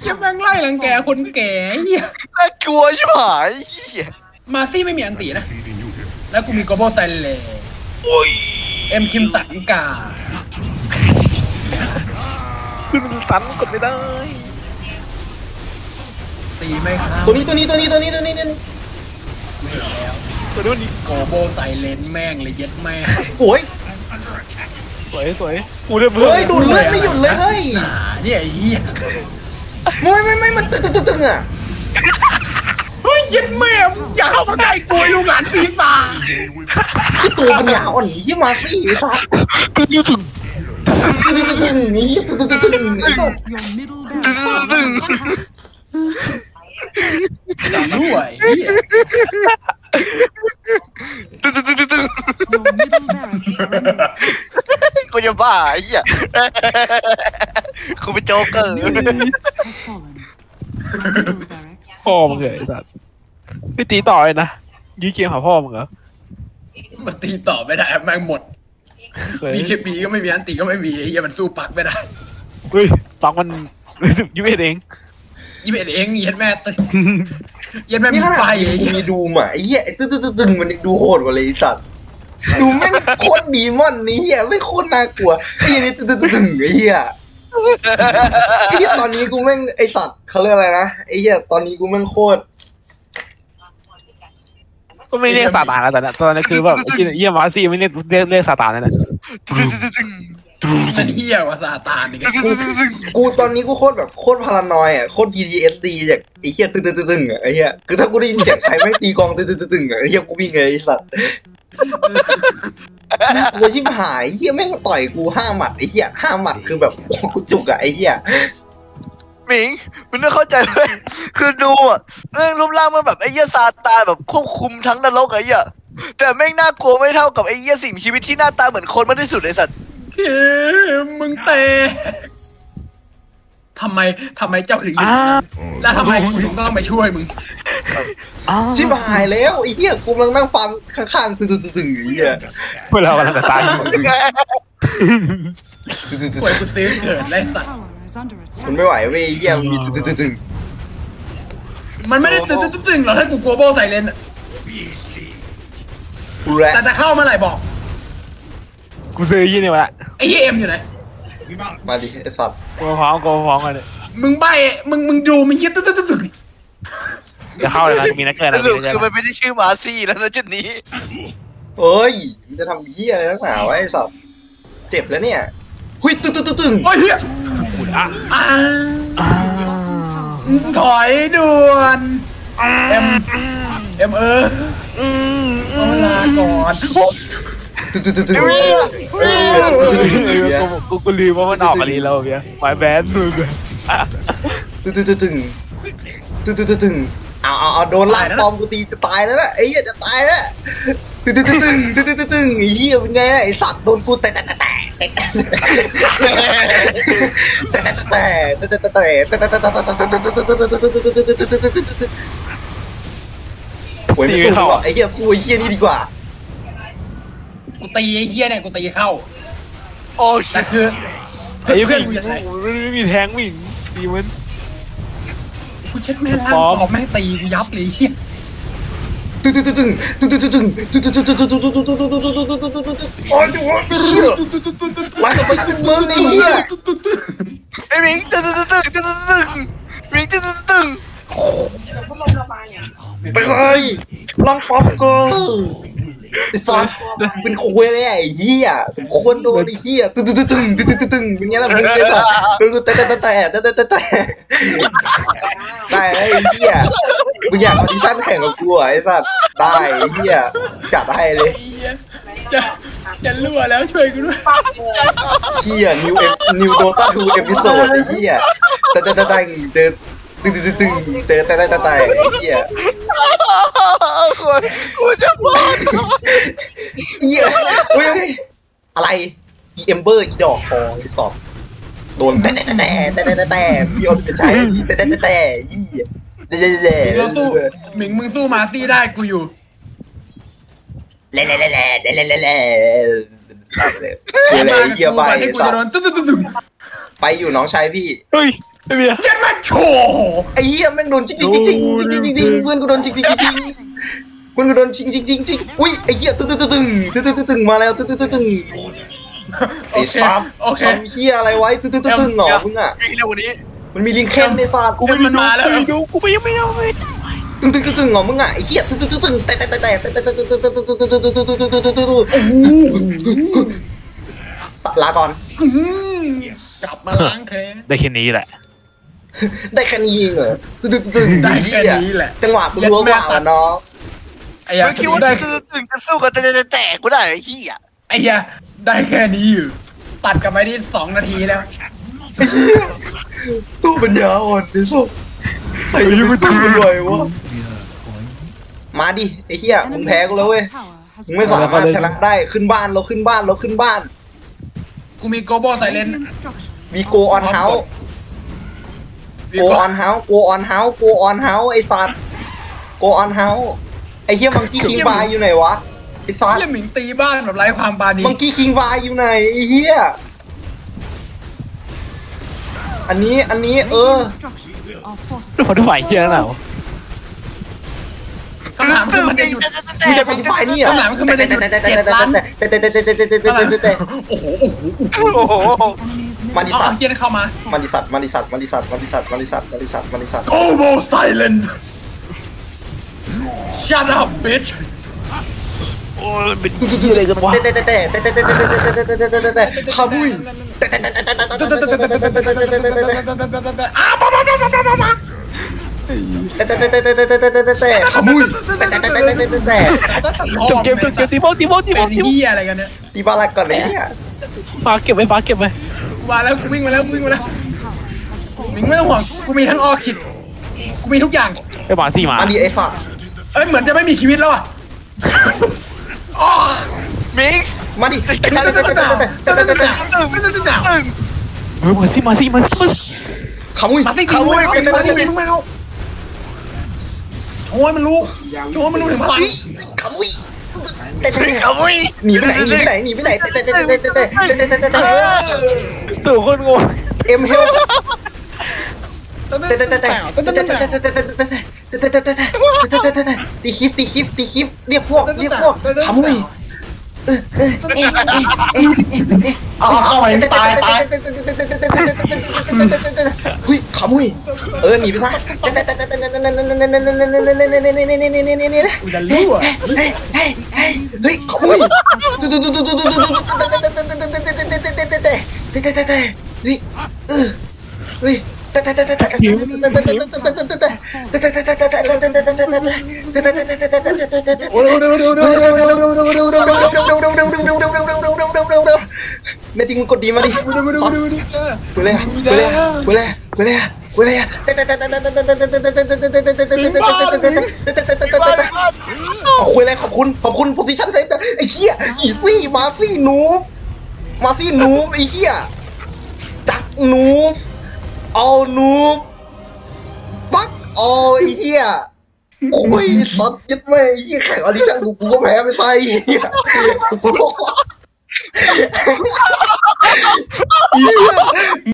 จะแม่งไล่รังแกคนแก่เหี้ยน่ากลัวชิบหายเหี้ยมาซี่ไม่มีอันตีนะแล้วกูมีโกโบไซเลโอ้ยเอ็มคิมสันกาขึ้นสันกดไม่ได้ตีไม่เข้าตัวนี้ไม่แล้วตัวนี้มันนี่โกโบไซเลนแม่งเลยเย็ดแม่งโอ้ยสวยกูเรียบร้เฮ้อยดูดเลือดไม่หยุดเลยเฮ้ยหนาเนี่ยไอ้เหี้ยไม่มันตึงอ่ะเฮ้ยเย็ดแม่งอย่าเข้ามาใกล้กูไอ้ลูกหลานปีศาจที่ตัวปัญญาอ่อนนี้มาสิไอ้สัสก็ยืดถึงตึงนี่ตึง Your middle barracks. รั่วไอ้เหี้ย Your middle barracks are under attack. กูจะบ้าไอ้เหี้ยกูเป็นโจ๊กเกอร์ Middle barracks has fallen. Your middle barracks พ่อ has มึงเหรอ fallen. ไอ้สัตว์พี่ตีต่อเลยนะยื้อเกมหาพ่อมึงเหรอมันตีต่อไม่ได้แม่งหมดเคยมีเคปีก็ไม่มีอันตีก็ไม่มีไอ้เหี้ยมันสู้ปักไม่ได้เฮ้ยฟังมันยูเอ็ดเองยี่สิบเองเย็ดแม่ตึเย็ดแม่นี่มีขนาดไฟกูไอ้เหี้ยมีดูอ่ะไอ้เหี้ยไอ้ตึงมันดูโหดกว่าเลยไอ้สัสดูแม่งโคตรดีมอนนี่เหี้ยไม่โคตรน่ากลัวไอ้เหี้ยนี่ตึงไอ้เหี้ยไอ้เหี้ยตอนนี้กูแม่งไอ้สัตว์เขาเรียกอะไรนะไอ้เหี้ยตอนนี้กูแม่งโคตรก็ไม่เรียกซาตานแล้วแต่ตอนนั้นคือแบบเยี่ยมมาซี่ไม่เรียกซาตานนั่นแหละมันเหี้ยกว่าซาตานอีกกูตอนนี้กูโคตรแบบโคตรพารานอยอ่ะโคตร PTSD จากไอ้เหี้ยตึงอ่ะไอ้เหี้ยคือถ้ากูได้ยินเสียงใครแม่งตีกองตึงอ่ะไอ้เหี้ยกูวิ่งเลยไอ้สัตว์กลัวชิบหายไอ้เหี้ยแม่งมาต่อยกู5 หมัดไอ้เหี้ย5 หมัดคือแบบกูจุกอ่ะไอ้เหี้ยหมิงมันต้องเข้าใจเลยคือดูอ่ะเรื่องรูปร่างมันแบบไอ้เหี้ยซาตานแบบควบคุมทั้งนรกไอ้เหี้ยแต่แม่งน่ากลัวไม่เท่ากับไอ้เหี้ยสิ่งมีชีวิตที่หน้าตาเหมือนคนมากที่สุดไอ้สัตว์มึงเตะทำไมเจ้าถึงอยู่แล้วทำไมกูถึงต้องไปช่วยมึงชิบหายแล้วไอ้เหี้ยกูกำลังนั่งฟังข้างๆตึงไอ้เหี้ยเวลากำลังจะตายป่วยกูซื้อเกิดไล่สัตว์ Tower is under มัน attack. ไม่ไหวเว้ยไอ้เหี้ยมันมีตึงมันไม่ได้ตึงหรอกถ้ากูโกโบใส่เลนกูแรแต่จะเข้าเมื่อไหร่บอกกูซื้อยี่นี่มาละไอ้เหี้ยเอ็มอยู่ไหนมาดิไอ้สัตว์กูพร้อมกันเลยมึงใบมึงดูมึงเหี้ยตึงจะเข้าเลยนะมีนักเกินสนะรุปคือมันไม่ได้ชื่อมาซี่แล้วนะจุดนี้เอ้ยมันจะทำเหี้ยอะไรนักหนาวะไอ้สัตว์เจ็บแล้วเนี่ยหุยตึงโอ้ยเหี้ยอ่ะ Bottom tower is under ถอยด่วนเอ็มเอาลาก่อนตึงกูลืมว่ามันออกอันนี้แล้วเพี้ยหมายแบนมือตึงเอาโดนลากปอมกูตีจะตายแล้วนะไอ้เหี้ยจะตายแล้วตึงไอ้เหี้ยเป็นไงไอ้สัตว์โดนกูแต่โอ้ยไม่สู้หรอกไอ้เหี้ยสู้ไอ้เหี้ยนี่ดีกว่ากูตีไอ้เหี้ยเนี่ยกูตีเข้าโอ้ยแต่คือไอ้เพื่เพื่ออน นกูจะไหนไม่มีแทงวิ่งดีมันกูเช็ดแม่ล่างออกแม่งตีกูยับเลยเหี้ยโอ้ยมาทำไมกูมึงไอ้เหี้ยไอ้หมิงตึงหมิงตึงไปเลยลองป๊อปกูไอ้สัตว์เป็นคุยเลยไอ้เหี้ยสมควรโดนไอ้เหี้ยตึงเป็นไงล่ะมึงไอ้สัตว์ได้ไอ้เหี้ยมึงอยากออดิชั่นแข่งกับกูไอ้สัตว์ได้ไอ้เหี้ยจัดให้เลยไอ้เหี้ยจะรั่วแล้วช่วยกูด้วยเหี้ยนิวโดต้า2เอพิโซดไอ้เหี้ยเจอแต่ไอ้เหี้ยกูจะบ้าเหี้ยเฮ้ยอะไรอีเอมเบอร์อีดอกทองไอ้สอบโดนแต่พี่เอาไปใช้แต่ยี่เราสู้หมิงมึงสู้มาซี่ได้กูอยู่เล่คืออะไรเหี้ยไปให้กูจะโดนตึ๊ดไปอยู่น้องชายพี่เฮ้ยไม่มีเจ็ดแม่โชว์ไอ้เหี้ยแม่งโดนจริงเพื่อนกูโดนจริงเพื่อนกูโดนจริงอุ้ยไอ้เหี้ยตึงมาแล้วตึงไอ้สัตว์โอเคทำเหี้ยอะไรไว้ตึงหนอมึงอ่ะไอ้เร็ววันนี้มันมีลิงเคนในสัตว์กูไม่มาแล้วดูกูไม่ยังไม่เอาเลยตึงหนอมึงอ่ะไอ้เหี้ยแต่ลาก่อนกลับมาล้างแค้นได้แค่นี้แหละได้แค่นี้เหรอตึงได้แค่นี้แหละจังหวะกูรัวกว่าเนาะไอ้ยาไม่คิดว่าได้คือถึงจะสู้กับจะแตกกูได้ไอ้เหี้ยไอ้ยาได้แค่นี้อยู่ตัดกลับไปที่2 นาทีแล้วตู้ปัญญาอ่อนที่สุดใครจะไปตู้มันไหววะมาดิไอ้เหี้ยมึงแพ้กูแล้วเว้ย มึงไม่สามารถชนะได้ขึ้นบ้านเราขึ้นบ้านกูมีโกโบไซเลนวีโกออนเฮาส์โกออนเฮาส์ไอ้สัตว์โกออนเฮาส์ไอ้เหี้ยมังกี้คิงบายอยู่ไหนวะไอ้สัตว์เหี้ยหมิงตีบ้านแบบไร้ความปราณีมังกี้คิงบายอยู่ไหนไอ้เหี้ยอันนี้ทุกคนทุกฝ่ายเฮียแล้วคำถามคือมันจะหยุดมึงจะเป็นฝ่ายนี่อ่ะคำถามคือมันจะหยุด7 ล้านโอ้โหโอ้โหมาดิเอาสัตเกียนเข้ามามาดิสัตว์โกโบไซเลน Shut up bitch โอ้ยเป็นที่อะไรกันวะขมุย ขมุยจบเกมตีโมเป็นเหี้ยอะไรกันเนี่ยตีบาลักก่อนเลยเนี่ยฟ้าเก็บไว้มาแล้วกูวิ่งมาแล้วหมิงไม่ต้องห่วงกูมีทั้งออคิดกูมีทุกอย่างไปหมาสี่หมาอันนี้ไอ้สัตว์เอ้ยเหมือนจะไม่มีชีวิตแล้วอ่ะมิงมาดิตึงมาสิขมุยมาสิขโมยมาสิมึงไม่เอาโชว์ให้มันรู้ถึงพลังขมุยขโมยหนีไปไหนตัวคนงงเอ็มเฮลตีคลิปเรียกพวกขมุยเอาไปตายเฮ้ยขมุยหนีไปซะกูจะรู้อ่ะเฮ้ยขมุยเฮ้ยแม่จริงมึงกดดีมาดิกูเลยคุยเลยขอบคุณโพซิชั่นเซฟไอ้เหี้ยอีซี่มาซี่นูบไอ้เหี้ยจักนูบเอานูบฟักเอาไอ้เหี้ยโอ้ยสัตว์ยัดแม่ไอ้เหี้ยแข่งออดิชั่นกูก็แพ้ไม่ไปไอ้เหี้ย